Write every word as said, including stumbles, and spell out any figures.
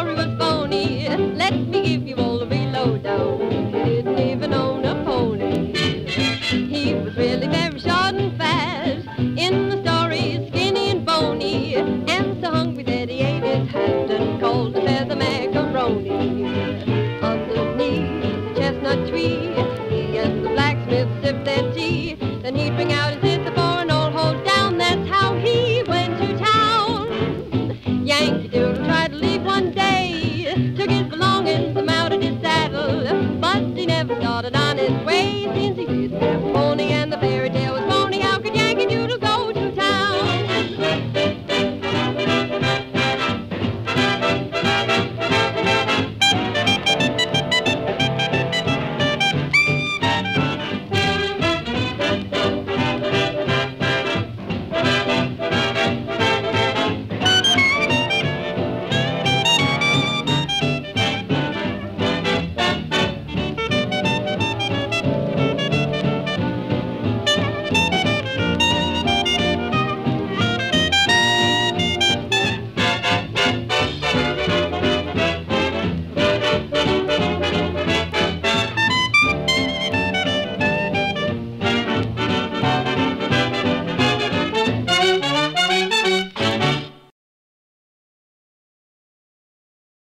story was phony. Let me give you all the real lowdown. He didn't even own a pony. He was really very short and fast. In the story, skinny and bony, and so hungry that he ate his hand and called